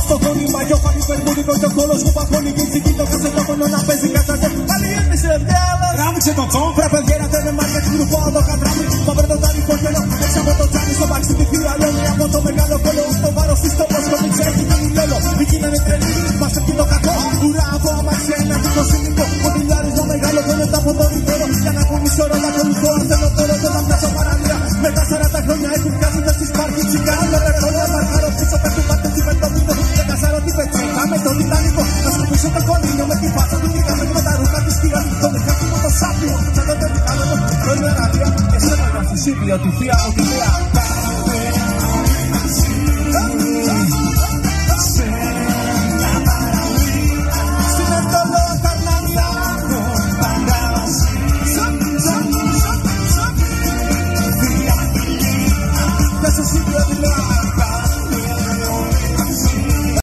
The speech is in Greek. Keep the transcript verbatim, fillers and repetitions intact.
στο γόνιμα και ο φανή περμούδικο και ο κόλος μου παγώνει και η το κασετόφωνο να παίζει κατσακό. Καλλιέργησε διάλα. Ράμιξε το τσόν. Πρέπει γέρατε με μάρια του πάω το κατράμι. Μα βρε το τάρι φορτενό. Έξω από το τσάνι στο μπαξί τη θηραλώνει. Από το μεγάλο κόλο στο βάρος της τόπος το μιτσέκι και η λέλο. Εκεί είναι τρελή. Μας έρχει το κακό. Ουρά από αμαξιά ένα τύπο συνικό. Ο τυλιάρης μεγάλο δεν είναι από το ρηφόρο. Για να κουνήσω ρόλα κολυφό. Αν θέλω τώρα δεν θα μοιάσω παραλία. Μετά σαράντα χρόνια έχουν πιάσει μες στις πάρκι. Τσιγάρι με ρεκόλια μαρκάρω πίσω πέφτουν πάτες με το βίντεο. Και κασάρω την πετσέκα με το λιτανικό. Να σκουπίσω το κολλήνιο με την φάτσα του κυρκάμε και με τα ρούχα της πήγα. Το δεχάκι μου το σάπιο. Σαν το τελικάλο το πρωί με ραδία. Και σε ένα γραφισίδιο του θεία ότι